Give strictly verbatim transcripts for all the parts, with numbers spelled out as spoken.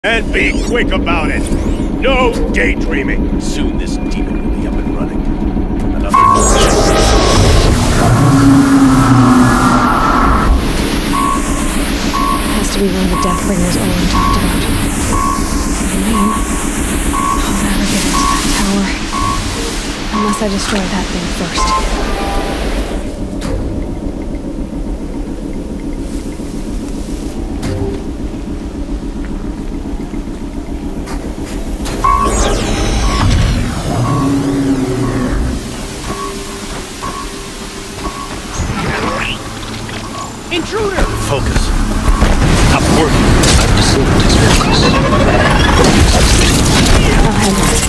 And be quick about it. No daydreaming. Soon this demon will be up and running. Another has to be one of the Deathbringers Owen talked about. I mean, I'll never get into that tower. Unless I destroy that thing first. Intruder! focus. Stop working. I've disabled his focus. I'll handle it.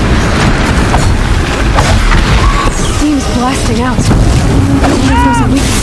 Seems blasting out. I wonder if there's a weakness.